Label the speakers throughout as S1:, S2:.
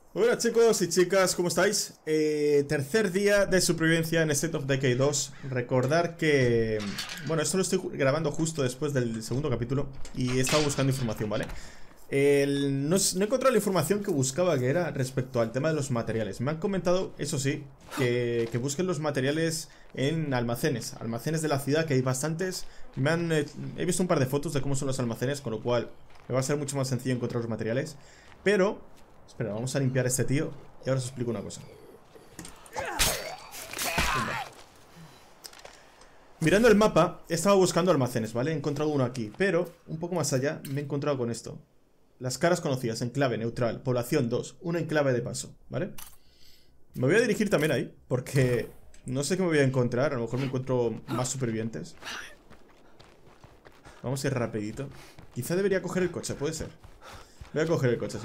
S1: Hola chicos y chicas, ¿cómo estáis? Tercer día de supervivencia en State of Decay 2. Recordar que... Bueno, esto lo estoy grabando justo después del segundo capítulo y he estado buscando información, ¿vale? No he encontrado la información que buscaba, que era respecto al tema de los materiales. Me han comentado, eso sí, que busquen los materiales en almacenes de la ciudad, que hay bastantes. He visto un par de fotos de cómo son los almacenes, con lo cual me va a ser mucho más sencillo encontrar los materiales. Pero... espera, vamos a limpiar a este tío y ahora os explico una cosa. Mirando el mapa, he estado buscando almacenes, ¿vale? He encontrado uno aquí, pero un poco más allá me he encontrado con esto. Las caras conocidas, enclave neutral, población 2, un enclave de paso, ¿vale? Me voy a dirigir también ahí, porque no sé qué me voy a encontrar. A lo mejor me encuentro más supervivientes. Vamos a ir rapidito. Quizá debería coger el coche, puede ser. Voy a coger el coche, sí.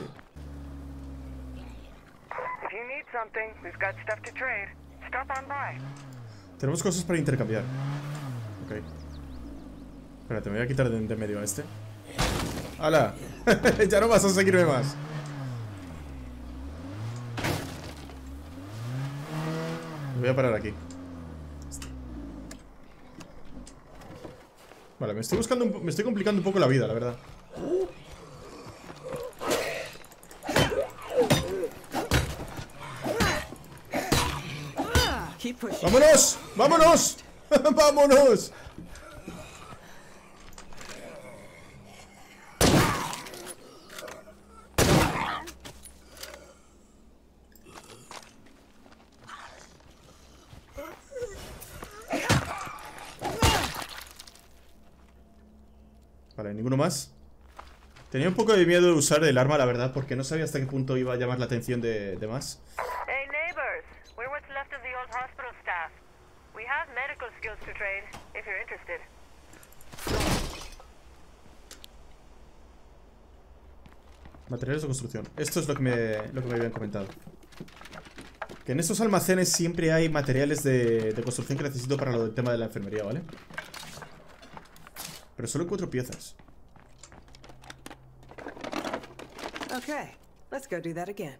S1: Tenemos cosas para intercambiar. Ok. Espérate, me voy a quitar de medio a este. ¡Hala! Ya no vas a seguirme más. Me voy a parar aquí. Vale, me estoy complicando un poco la vida, la verdad. ¡Vámonos! ¡Vámonos! ¡Vámonos! Vale, ninguno más. Tenía un poco de miedo de usar el arma, la verdad, porque no sabía hasta qué punto iba a llamar la atención de más.
S2: Hey neighbors, we're what's left of the old hospital staff. We have medical skills to trade, if you're interested.
S1: Materiales de construcción. Esto es lo que me habían comentado. Que en estos almacenes siempre hay materiales de construcción que necesito para lo del tema de la enfermería, ¿vale? Pero solo 4 piezas.
S3: Okay, let's go do that again.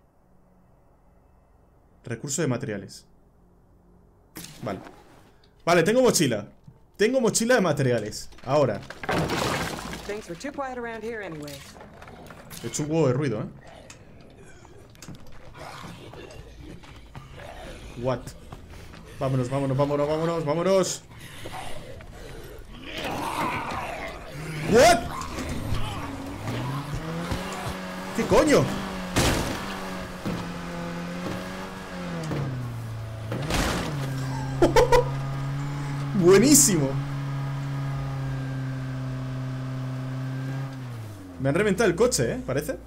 S1: Recurso de materiales. Vale. Vale, tengo mochila. Tengo mochila de materiales. Ahora.
S3: Things were too quiet around here anyway.
S1: He hecho un huevo de ruido, ¿eh? What? Vámonos, vámonos, vámonos, vámonos, vámonos. What? ¿Qué coño? Buenísimo. Me han reventado el coche, ¿eh? Parece.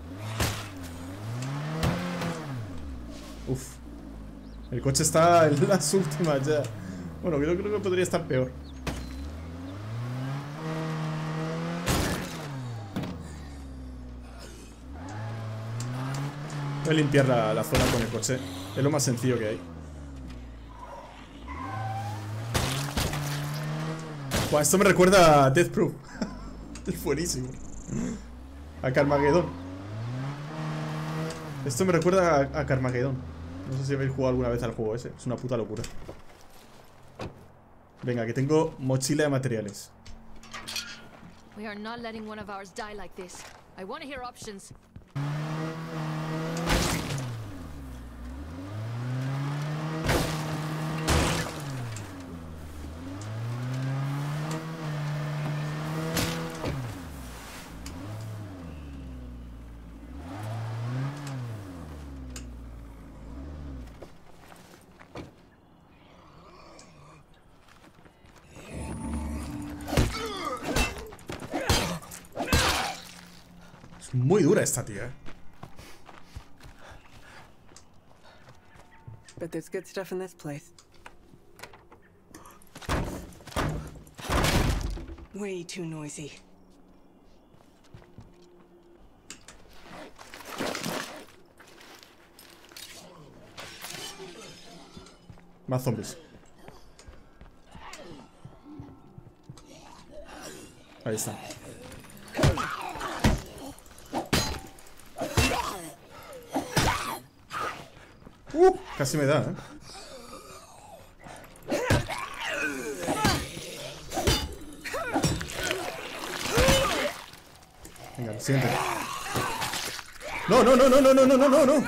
S1: Uf. El coche está en las últimas ya. Bueno, creo que podría estar peor. Voy a limpiar la zona con el coche. Es lo más sencillo que hay. Buah, esto me recuerda a Death Proof. Es buenísimo. A Carmageddon. Esto me recuerda a Carmageddon. No sé si habéis jugado alguna vez al juego ese. Es una puta locura. Venga, que tengo mochila de materiales.
S4: We are not letting one of ours die like this. I want to hear options.
S1: Muy dura esta tía.
S3: But there's good stuff in this place. Way too noisy.
S1: Más zombies. Ahí está. Casi me da, Venga, el siguiente. No, no, no, no, no, no, no, no, no.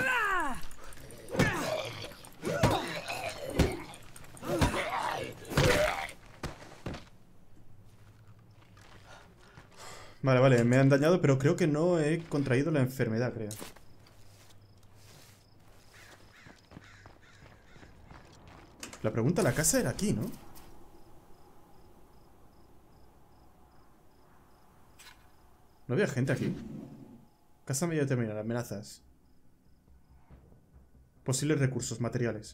S1: Vale, vale, me han dañado, pero creo que no he contraído la enfermedad, creo. La pregunta, la casa era aquí, ¿no? ¿No había gente aquí? Casa medio terminal, amenazas. Posibles recursos, materiales.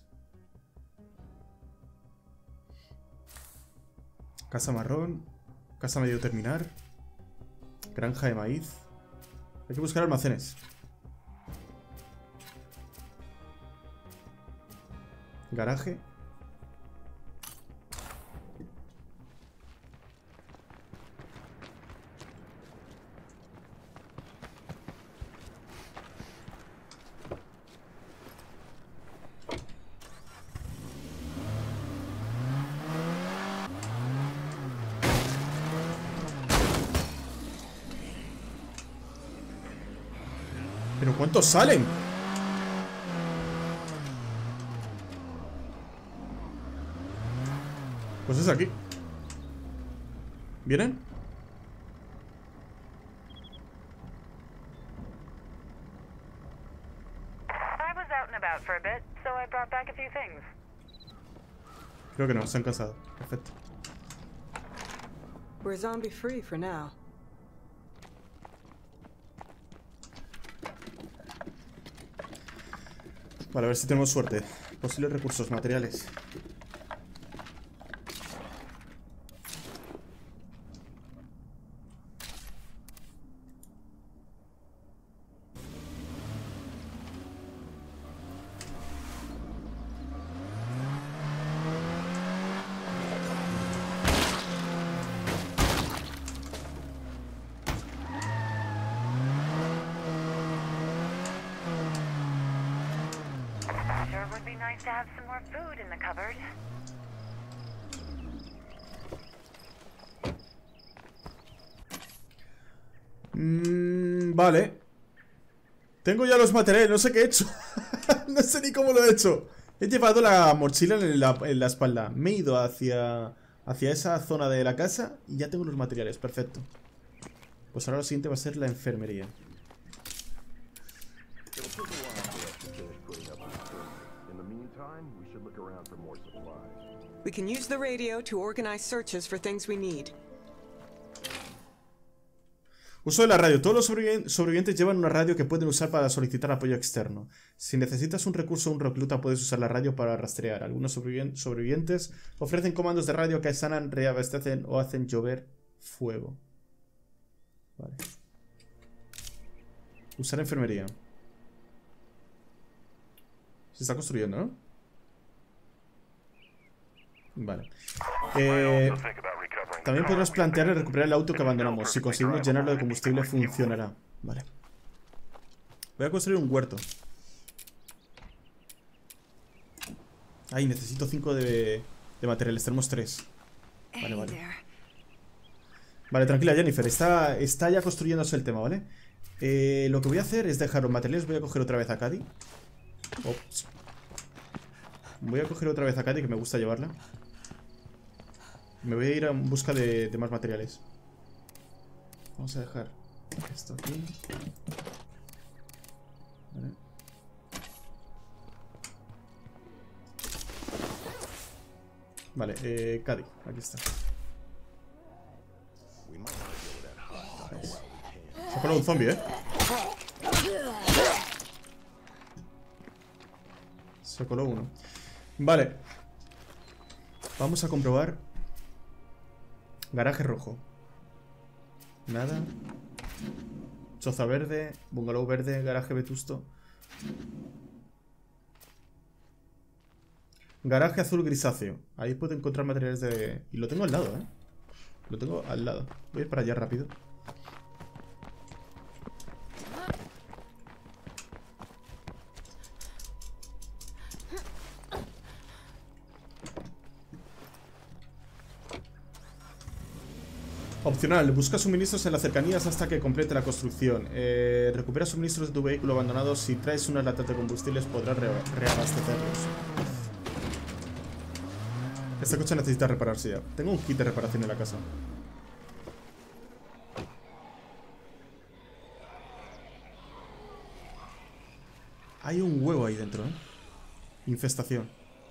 S1: Casa marrón. Casa medio terminar. Granja de maíz. Hay que buscar almacenes. Garaje. ¿Pero cuántos salen? Pues es aquí. ¿Vienen?
S2: I was out and about for a bit, so I brought back a few things.
S1: Creo que no, se han cansado. Perfecto.
S3: We're zombie free for now.
S1: Vale, a ver si tenemos suerte. Posibles recursos, materiales.
S2: Sure would be nice to have some more food in the cupboard.
S1: Vale. Tengo ya los materiales, no sé qué he hecho. No sé ni cómo lo he hecho. He llevado la mochila en la espalda. Me he ido hacia esa zona de la casa y ya tengo los materiales, perfecto. Pues ahora lo siguiente va a ser la enfermería.
S3: We can use the radio to organize searches for things we need.
S1: Uso de la radio. Todos los sobrevivientes llevan una radio que pueden usar para solicitar apoyo externo. Si necesitas un recurso o un recluta, puedes usar la radio para rastrear. Algunos sobrevivientes ofrecen comandos de radio que sanan, reabastecen o hacen llover fuego. Vale. Usar enfermería. Se está construyendo, ¿no? Vale. También podrás plantear recuperar el auto que abandonamos. Si conseguimos llenarlo de combustible, funcionará. Vale. Voy a construir un huerto. Ay, necesito 5 de materiales. Tenemos 3. Vale, vale. Vale, tranquila, Jennifer. Está ya construyéndose el tema, ¿vale? Lo que voy a hacer es dejar los materiales. Voy a coger otra vez a Cady. Ops. Voy a coger otra vez a Cady, que me gusta llevarla. Me voy a ir en busca de más materiales. Vamos a dejar esto aquí. Vale, Cady, aquí está. Se ha colado un zombie, Se coló uno. Vale. Vamos a comprobar. Garaje rojo. Nada. Choza verde. Bungalow verde. Garaje vetusto. Garaje azul grisáceo. Ahí puedo encontrar materiales de... Y lo tengo al lado, Lo tengo al lado. Voy a ir para allá rápido. Opcional, busca suministros en las cercanías hasta que complete la construcción. Recupera suministros de tu vehículo abandonado. Si traes unas latas de combustibles podrás reabastecerlos. Este coche necesita repararse ya. Tengo un kit de reparación en la casa. Hay un huevo ahí dentro, ¿eh? Infestación.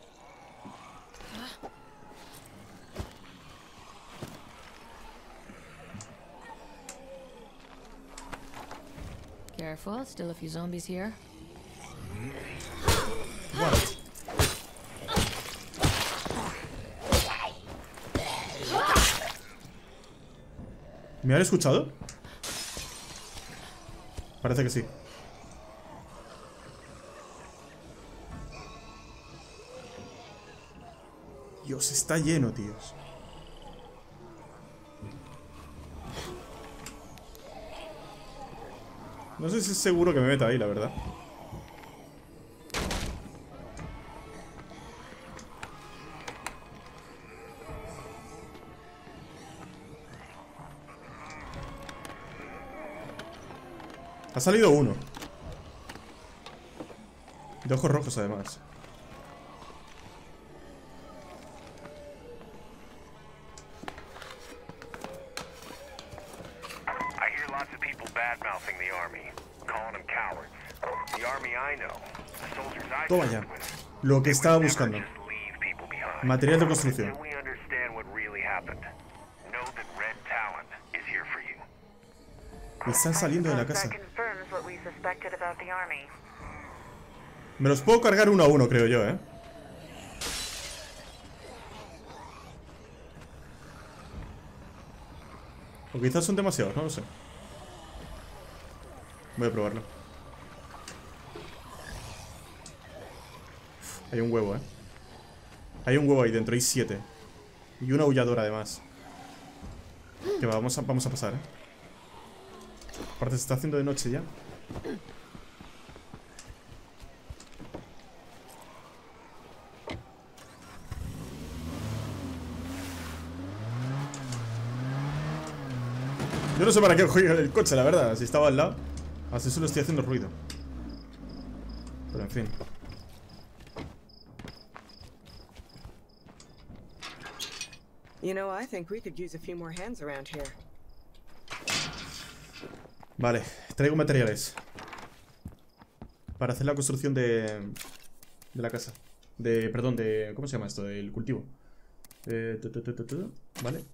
S4: Careful, still a few zombies here.
S1: What? ¿Me han escuchado? Parece que sí. Dios, está lleno, tíos. No sé si es seguro que me meta ahí, la verdad. Ha salido uno. De ojos rojos, además. Toma ya. Lo que estaba buscando. Material de construcción. Y están saliendo de la casa. Me los puedo cargar uno a uno, creo yo, ¿eh? O quizás son demasiados, no lo sé. Voy a probarlo. Hay un huevo, ¿eh? Hay un huevo ahí dentro, hay 7. Y una aulladora además. Que vamos a pasar, ¿eh? Aparte se está haciendo de noche ya. Yo no sé para qué cogí el coche, la verdad. Si estaba al lado. Así solo estoy haciendo ruido. Pero en fin.
S3: You know, I think we could use a few more hands around here.
S1: Vale, traigo materiales para hacer la construcción de la casa. Perdón, ¿cómo se llama esto? Del cultivo. Vale.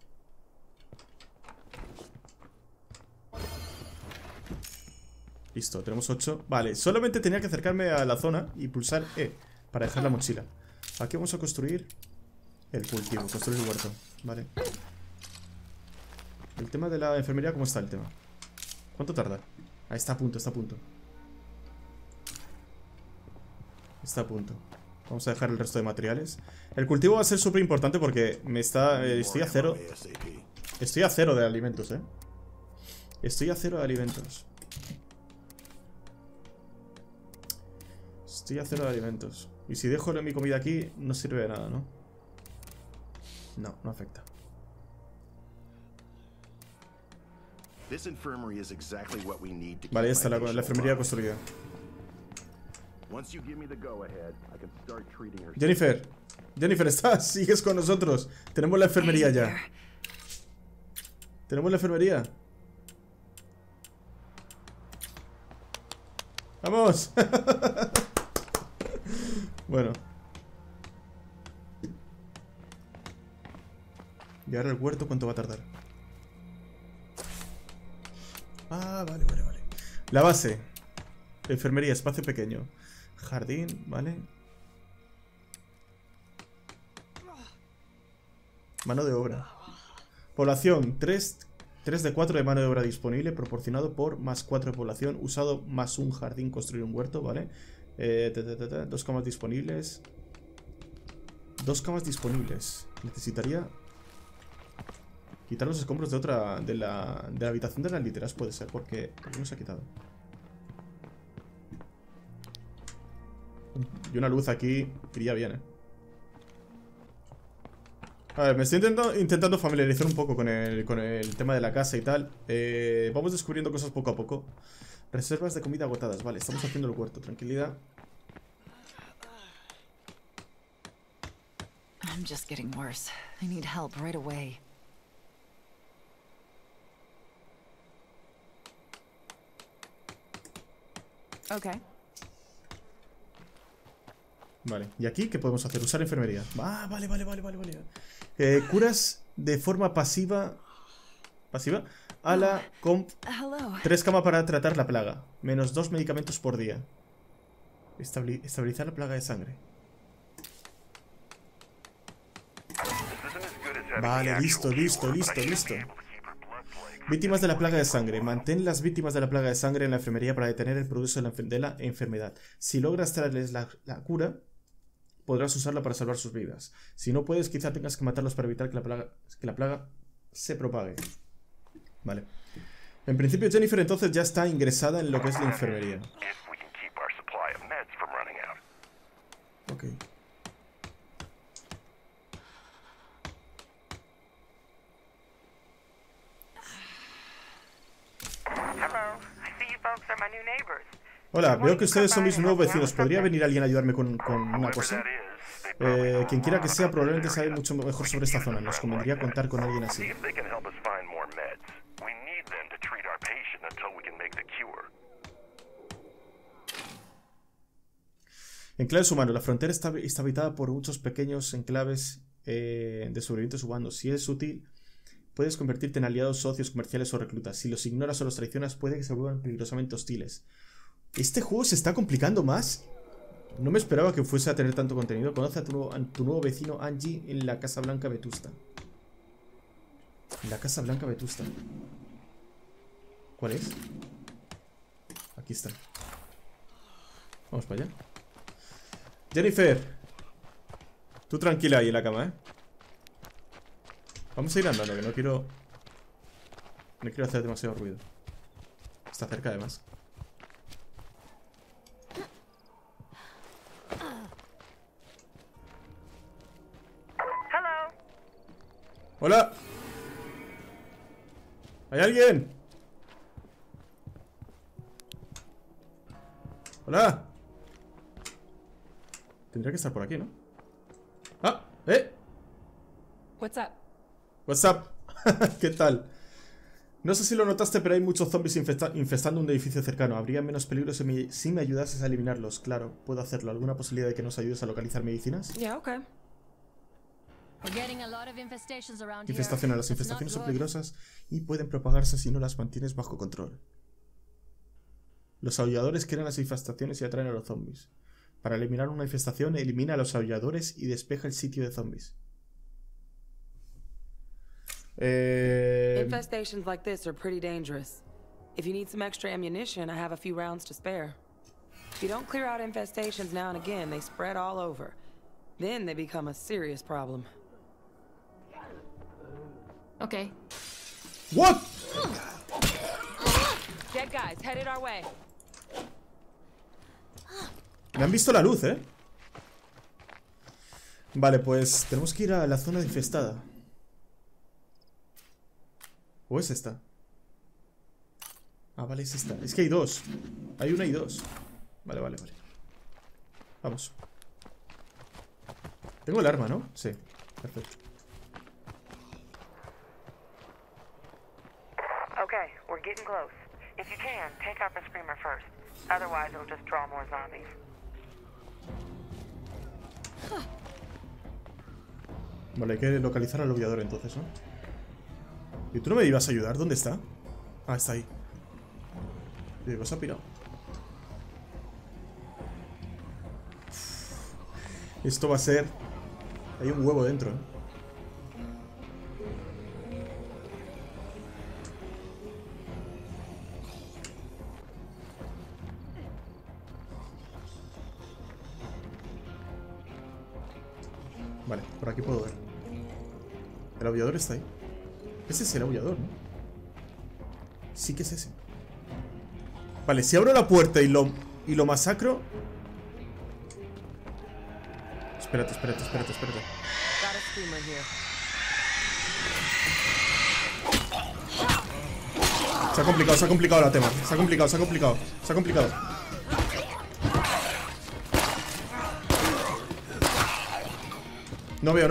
S1: Listo, tenemos 8. Vale, solamente tenía que acercarme a la zona y pulsar E para dejar la mochila. Aquí vamos a construir el cultivo, construir el huerto. Vale. El tema de la enfermería, ¿cómo está el tema? ¿Cuánto tarda? Ah, está a punto, está a punto. Está a punto. Vamos a dejar el resto de materiales. El cultivo va a ser súper importante porque me está... estoy a cero. Estoy a cero de alimentos, ¿eh? Estoy a cero de alimentos. Estoy a cero de alimentos. Y si dejo mi comida aquí, no sirve de nada, ¿no? No, no afecta. Vale, ya está la enfermería construida. Jennifer, Jennifer, ¿estás? Sigues con nosotros. Tenemos la enfermería ya. Tenemos la enfermería. ¡Vamos! Bueno. Y ahora el huerto, ¿cuánto va a tardar? Ah, vale, vale, vale. La base. Enfermería, espacio pequeño. Jardín, vale. Mano de obra. Población, 3 de 4 de mano de obra disponible, proporcionado por más 4 de población, usado más un jardín, construir un huerto, ¿vale? 2 camas disponibles. 2 camas disponibles. Necesitaría quitar los escombros de otra. De la habitación de las literas, puede ser, porque no se ha quitado. Y una luz aquí iría bien, ¿eh? A ver, me estoy intentando familiarizar un poco con el tema de la casa y tal. Vamos descubriendo cosas poco a poco. Reservas de comida agotadas. Vale, estamos haciendo el huerto. Tranquilidad.
S5: I'm just getting worse. I need help right away. Okay.
S1: Vale, ¿y aquí qué podemos hacer? Usar enfermería. Ah, vale. Curas de forma pasiva. ¿Pasiva? A la comp.
S5: Hello.
S1: 3 camas para tratar la plaga. Menos 2 medicamentos por día. Estabilizar la plaga de sangre. Vale, listo. Víctimas de la plaga de sangre. Mantén las víctimas de la plaga de sangre en la enfermería para detener el progreso de la enfermedad. Si logras traerles la cura, podrás usarla para salvar sus vidas. Si no puedes, quizá tengas que matarlos para evitar que la plaga se propague. Vale. En principio Jennifer entonces ya está ingresada en lo que es la enfermería. Ok. Hola, veo que ustedes son mis nuevos vecinos. ¿Podría venir alguien a ayudarme con una cosa? Quien quiera que sea, probablemente sabe mucho mejor sobre esta zona. Nos convendría contar con alguien así. Enclaves humanos. La frontera está habitada por muchos pequeños enclaves de sobrevivientes humanos. Si es útil, puedes convertirte en aliados, socios comerciales o reclutas. Si los ignoras o los traicionas, puede que se vuelvan peligrosamente hostiles. ¿Este juego se está complicando más? No me esperaba que fuese a tener tanto contenido. Conoce a tu nuevo vecino Angie en la Casa Blanca Vetusta. La Casa Blanca Vetusta. ¿Cuál es? Aquí está. Vamos para allá. Jennifer, tú tranquila ahí en la cama, ¿eh? Vamos a ir andando, que no quiero hacer demasiado ruido. Está cerca además. ¡Hola! ¿Hay alguien? ¡Hola! Tendría que estar por aquí, ¿no? ¡Ah! ¡Eh!
S5: What's up?
S1: What's up? ¿Qué tal? No sé si lo notaste, pero hay muchos zombies infestando un edificio cercano. Habría menos peligro si me ayudases a eliminarlos. Claro, puedo hacerlo. ¿Alguna posibilidad de que nos ayudes a localizar medicinas?
S5: Yeah, okay.
S1: Infestaciones. Las infestaciones son peligrosas y pueden propagarse si no las mantienes bajo control. Los aulladores crean las infestaciones y atraen a los zombies. Para eliminar una infestación, elimina a los aulladores y despeja el sitio de zombies.
S6: Infestations like this are pretty dangerous. If you need some extra ammunition, I have a few rounds to spare. If you don't clear out infestations now and again, they spread all over. Then they become a serious problem.
S4: Okay.
S1: What?
S6: Dead guys headed our way.
S1: Me han visto la luz, ¿eh? Vale, pues tenemos que ir a la zona infestada. ¿O es esta? Ah, vale, es esta. Es que hay dos. Hay una y dos. Vale. Vamos. Tengo el arma, ¿no? Sí, perfecto.
S2: Okay, we're getting close. If you can, take out the screamer first. Otherwise, it'll just draw more zombies.
S1: Vale, hay que localizar al aullador entonces, ¿no? ¿Y tú no me ibas a ayudar? ¿Dónde está? Ah, está ahí. Y digo, se ha pirado. Esto va a ser... Hay un huevo dentro, ¿eh? Vale, por aquí puedo ver. El aullador está ahí. Ese es el aullador, ¿no? Sí que es ese. Vale, si abro la puerta y lo masacro... Espérate.
S6: Got a screamer here.
S1: Se ha complicado la tema. Se ha complicado. No veo.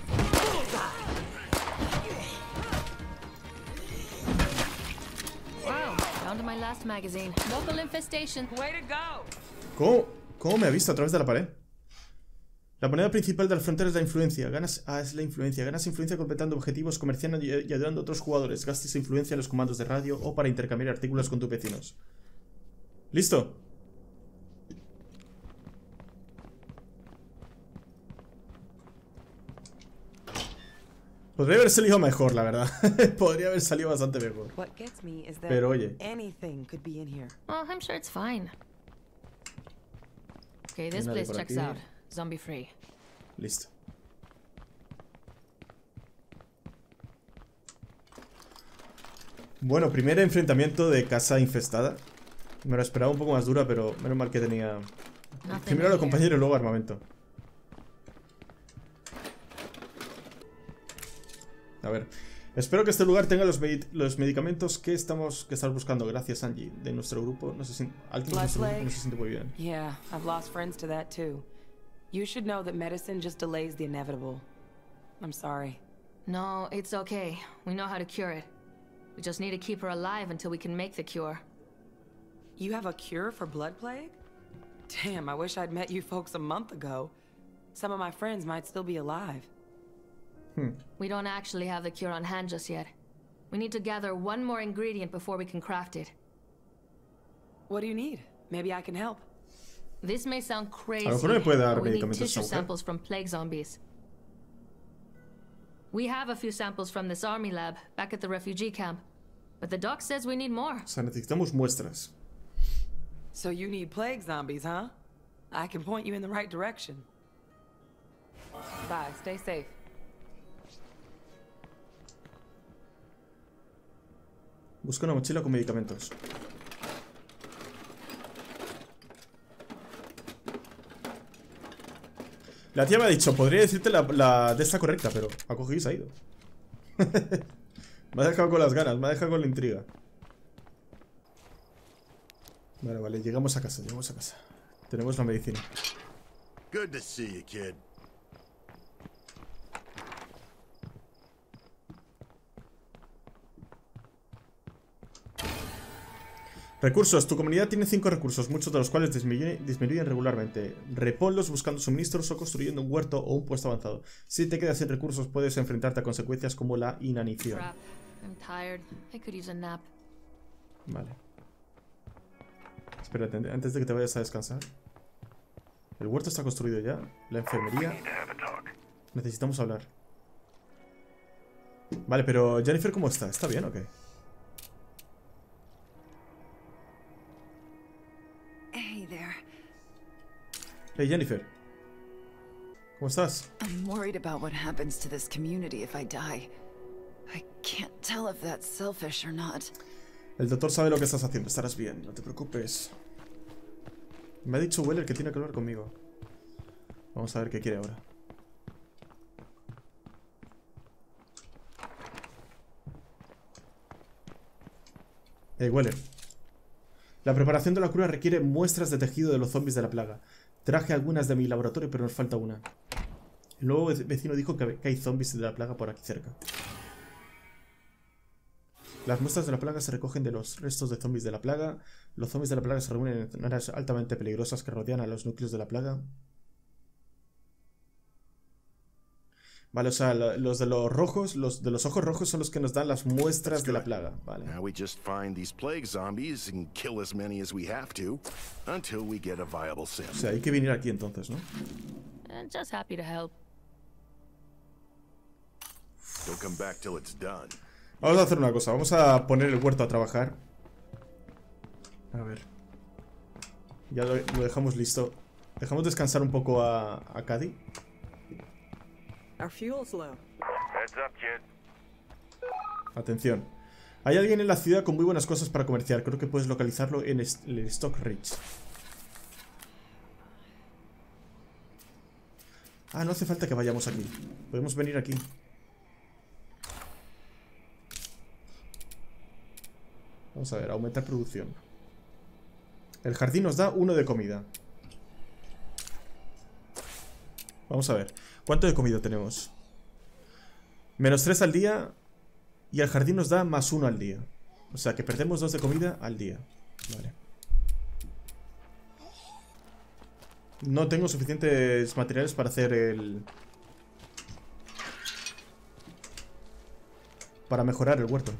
S4: Wow, down to my last magazine. Local infestation.
S6: Way to go.
S1: ¿Cómo me ha visto a través de la pared? La moneda principal de la frontera es la influencia. Es la influencia. Ganas influencia completando objetivos, comerciando y ayudando a otros jugadores. Gastes influencia en los comandos de radio o para intercambiar artículos con tus vecinos. ¿Listo? Podría haber salido mejor, la verdad. Podría haber salido bastante mejor.
S6: What gets me is that
S1: Pero oye.
S6: anything could be in here.
S4: Oh, I'm sure it's fine. Okay, this
S1: Nadie
S4: place
S1: por
S4: checks
S1: aquí.
S4: out. Zombie free.
S1: Listo. Bueno, primer enfrentamiento de casa infestada. Me lo esperaba un poco más dura, pero menos mal que tenía...
S4: Nothing
S1: Primero a los
S4: here.
S1: compañeros y luego armamento. A ver. Espero que este lugar tenga los medicamentos que estás buscando. Gracias, Angie. De nuestro grupo no se siente... Alguien de nuestro grupo no se siente muy bien.
S6: Yeah, I've lost friends to that too. You should know that medicine just delays the inevitable. I'm sorry.
S4: No, it's okay. We know how to cure it. We just need to keep her alive until we can make the cure.
S6: You have a cure for blood plague? Damn, I wish I'd met you folks a month ago. Some of my friends might still be alive.
S4: We don't actually have the cure on hand just yet. We need to gather one more ingredient before we can craft it.
S6: What do you need? Maybe I can help.
S4: This may sound crazy,
S1: A lo mejor me puede dar
S4: but we need
S1: medicamentos
S4: tissue
S1: esta mujer.
S4: samples from plague zombies. We have a few samples from this army lab back at the refugee camp, but the doc says we need more.
S1: O sea, necesitamos muestras.
S6: So you need plague zombies, huh? I can point you in the right direction. Bye, stay safe.
S1: Busca una mochila con medicamentos. La tía me ha dicho, podría decirte la de esta correcta, pero ha cogido y se ha ido. Me ha dejado con las ganas, me ha dejado con la intriga. Vale, llegamos a casa, Tenemos la medicina.
S7: Good to see you, kid.
S1: Recursos. Tu comunidad tiene 5 recursos, muchos de los cuales disminuyen regularmente. Reponlos buscando suministros o construyendo un huerto o un puesto avanzado. Si te quedas sin recursos, puedes enfrentarte a consecuencias como la inanición.
S4: Crap. I'm tired. I could use a nap.
S1: Vale. Espérate, antes de que te vayas a descansar. El huerto está construido ya. La enfermería. Necesitamos hablar. Vale, pero Jennifer, ¿cómo está? ¿Está bien o qué?
S5: Hey there.
S1: Hey, Jennifer. ¿Cómo estás?
S5: I'm worried about what happens to this community if I die. I can't tell if that's selfish or not.
S1: El doctor sabe lo que estás haciendo. Estarás bien, no te preocupes. Me ha dicho Weller que tiene que hablar conmigo. Vamos a ver qué quiere ahora. Weller. La preparación de la cura requiere muestras de tejido de los zombies de la plaga. Traje algunas de mi laboratorio, pero nos falta una. El nuevo vecino dijo que hay zombies de la plaga por aquí cerca. Las muestras de la plaga se recogen de los restos de zombies de la plaga. Los zombies de la plaga se reúnen en áreas altamente peligrosas que rodean a los núcleos de la plaga. Vale, o sea, los de los rojos, los de los ojos rojos son los que nos dan las muestras de la plaga. Vale.
S7: Now we just find these plague zombies and kill as many as we have to until we get a viable sim.
S1: O sea, hay que venir aquí entonces, ¿no?
S4: And just happy to help.
S7: Don't come back till it's done.
S1: Vamos a hacer una cosa, vamos a poner el huerto a trabajar. A ver. Ya lo dejamos listo. Dejamos descansar un poco a Cady.
S3: Our fuel's low.
S8: Heads up, kid.
S1: Atención. Hay alguien en la ciudad con muy buenas cosas para comerciar. Creo que puedes localizarlo en el Stock Ridge. Ah, no hace falta que vayamos aquí. Podemos venir aquí. Vamos a ver, aumentar producción. El jardín nos da 1 de comida. Vamos a ver. ¿Cuánto de comida tenemos? -3 al día. Y el jardín nos da +1 al día. O sea que perdemos 2 de comida al día. Vale. No tengo suficientes materiales para hacer el... para mejorar el huerto.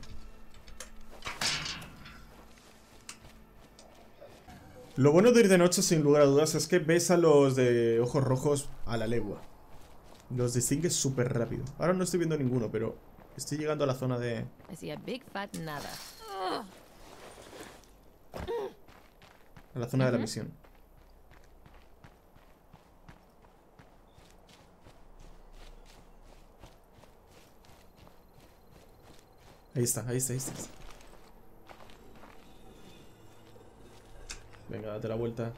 S1: Lo bueno de ir de noche, sin lugar a dudas, es que ves a los de ojos rojos a la legua. Los distingues súper rápido. Ahora no estoy viendo ninguno, pero estoy llegando a la zona de...
S4: I see a big fat nada.
S1: a la zona de la misión. Ahí está, ahí está, ahí está. Venga, date la vuelta.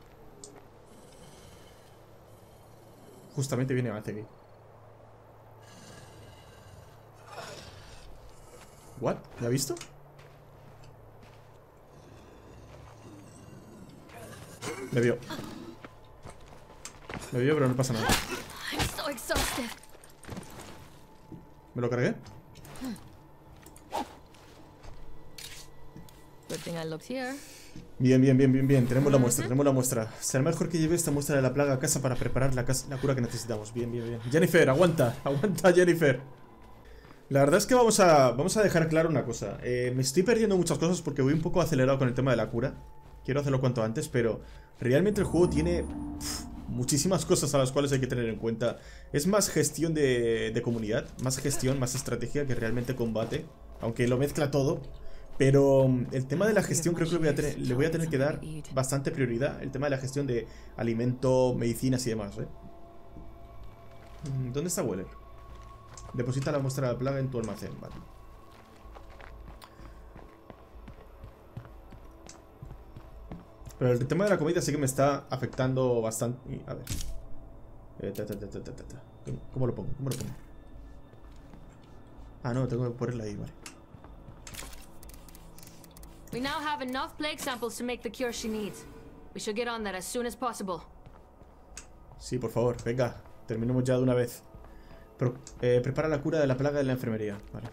S1: Justamente viene hacia aquí. ¿What? ¿Me ha visto? Me vio. Me vio, pero no pasa nada.
S4: I'm so exhausted.
S1: ¿Me lo cargué?
S4: Good thing I looked here.
S1: Bien, bien, bien, bien, bien. Tenemos la muestra, tenemos la muestra. Será mejor que lleve esta muestra de la plaga a casa para preparar la cura que necesitamos. Bien, bien, bien. Jennifer, aguanta, aguanta, Jennifer. La verdad es que vamos a dejar claro una cosa. Me estoy perdiendo muchas cosas porque voy un poco acelerado con el tema de la cura. Quiero hacerlo cuanto antes, pero realmente el juego tiene muchísimas cosas a las cuales hay que tener en cuenta. Es más gestión de comunidad, más gestión, más estrategia que realmente combate. Aunque lo mezcla todo. Pero el tema de la gestión creo que le voy a tener que dar bastante prioridad. El tema de la gestión de alimento, medicinas y demás, ¿eh? ¿Dónde está Weller? Deposita la muestra de la plaga en tu almacén, vale. Pero el tema de la comida sí que me está afectando bastante. A ver. ¿Cómo lo pongo? ¿Cómo lo pongo? Ah, no, tengo que ponerla ahí, vale.
S4: We now have enough plague samples to make the cure she needs. We should get on that as soon as possible.
S1: Sí, por favor, venga. Terminemos ya de una vez. Prepara la cura de la plaga de la enfermería. Vale.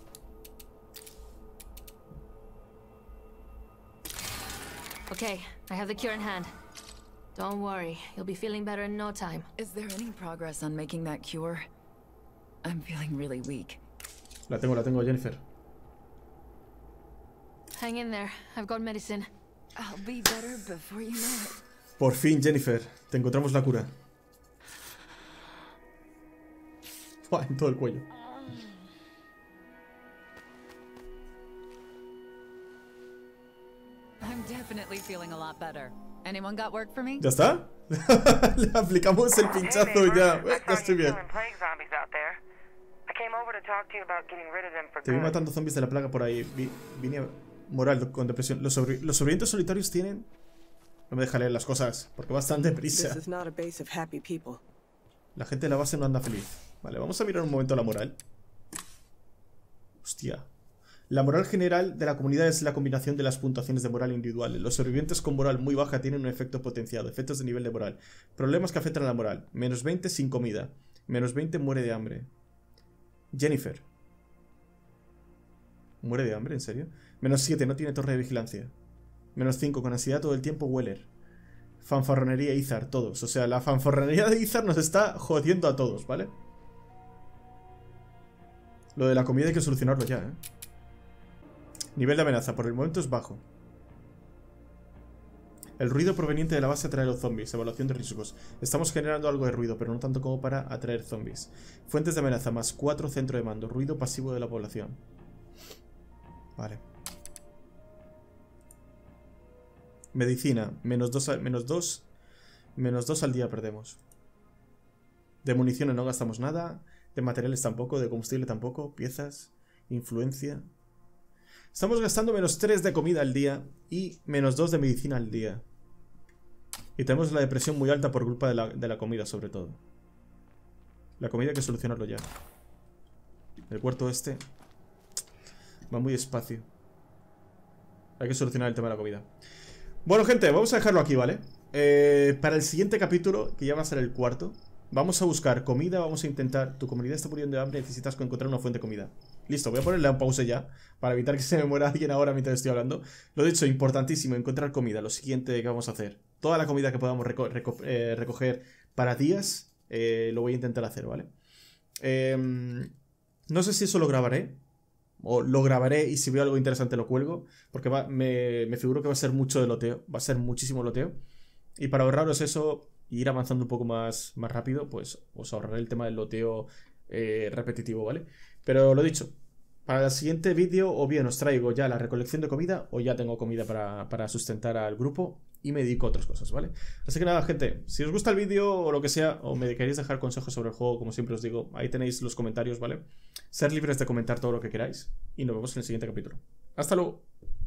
S4: Okay, I have the cure in hand. Don't worry, you'll be feeling better in no time.
S5: Is there any progress on making that cure? I'm feeling really weak.
S1: La tengo, Jennifer.
S4: Hang in there, I've got medicine.
S5: I'll be better before you know it.
S1: Por fin, Jennifer, te encontramos la cura. Buah, en todo el cuello.
S5: I'm definitely feeling a lot better. Anyone got work for me?
S1: ¿Ya está? Le aplicamos el pinchazo y ya. Ya estoy bien. Te vi matando zombies de la plaga por ahí. Vine moral con depresión. Los sobrevivientes solitarios tienen... No me deja leer las cosas, porque bastante prisa. La gente de la base no anda feliz. Vale, vamos a mirar un momento la moral. Hostia. La moral general de la comunidad es la combinación de las puntuaciones de moral individuales. Los sobrevivientes con moral muy baja tienen un efecto potenciado. Efectos de nivel de moral. Problemas que afectan a la moral. -20 sin comida. -20 muere de hambre. Jennifer. ¿Muere de hambre? ¿En serio? -7 no tiene torre de vigilancia. -5 con ansiedad todo el tiempo Weller. Fanfarronería Izar, todos. O sea, la fanfarronería de Izar nos está jodiendo a todos, ¿vale? Lo de la comida hay que solucionarlo ya, ¿eh? Nivel de amenaza, por el momento es bajo. El ruido proveniente de la base atrae a los zombies. Evaluación de riesgos. Estamos generando algo de ruido, pero no tanto como para atraer zombies. Fuentes de amenaza, +4 centro de mando. Ruido pasivo de la población. Vale. Medicina, -2 al día perdemos. De municiones no gastamos nada. De materiales tampoco, de combustible tampoco. Piezas, influencia. Estamos gastando -3 de comida al día y -2 de medicina al día. Y tenemos la depresión muy alta por culpa de la comida, sobre todo. La comida hay que solucionarlo ya. El cuarto este va muy despacio. Hay que solucionar el tema de la comida. Bueno, gente, vamos a dejarlo aquí, ¿vale? Para el siguiente capítulo, que ya va a ser el cuarto, vamos a buscar comida, vamos a intentar... Tu comunidad está muriendo de hambre, necesitas encontrar una fuente de comida. Listo, voy a ponerle un pause ya, para evitar que se me muera alguien ahora mientras estoy hablando. Lo dicho, importantísimo, encontrar comida. Lo siguiente que vamos a hacer. Toda la comida que podamos recoger para días, lo voy a intentar hacer, ¿vale? No sé si eso lo grabaré. O lo grabaré y si veo algo interesante lo cuelgo. Porque me figuro que va a ser mucho de loteo. Va a ser muchísimo loteo. Y para ahorraros eso e ir avanzando un poco más rápido, pues os ahorraré el tema del loteo repetitivo, ¿vale? Pero lo dicho, para el siguiente vídeo o bien os traigo ya la recolección de comida o ya tengo comida para sustentar al grupo y me dedico a otras cosas, ¿vale? Así que nada, gente, si os gusta el vídeo o lo que sea, o me queréis dejar consejos sobre el juego, como siempre os digo, ahí tenéis los comentarios, ¿vale? Ser libres de comentar todo lo que queráis y nos vemos en el siguiente capítulo. ¡Hasta luego!